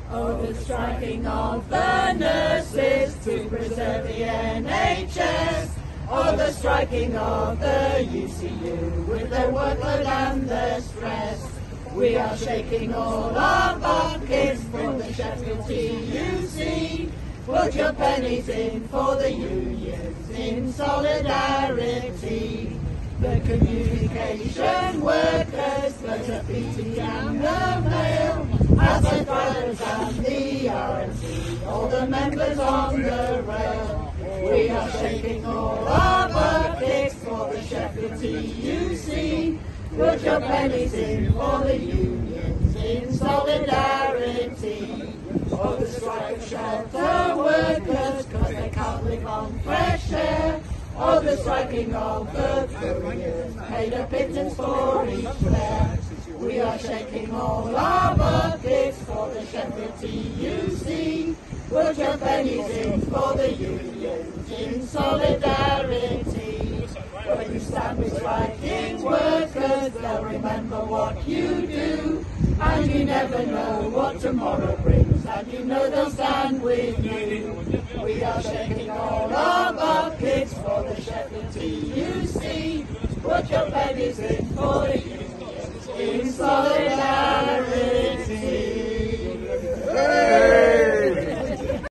Oh, the striking of the nurses to preserve the NHS. Oh, the striking of the UCU with their workload and the stress. We are shaking all our buckets for the Sheffield TUC. Put your pennies in for the unions in solidarity. The communication workers, the graffiti and the mail, as the drivers and the RMC, all the members on the rail. We are shaking all our buckets for the Sheffield TUC. Put your pennies in for the unions in solidarity. Oh, the strike of shelter workers, cause they can't live on fresh air. Oh, the striking of the couriers, paid a pittance for each fare. We are shaking all our buckets for the Sheffield TUC. Put your pennies in for the unions in solidarity. When you stand with striking workers, they'll remember what you do. And you never know what tomorrow brings, and you know they'll stand with you. We are shaking all our buckets for the Sheffield TUC. Put your pennies in for the unions in solidarity.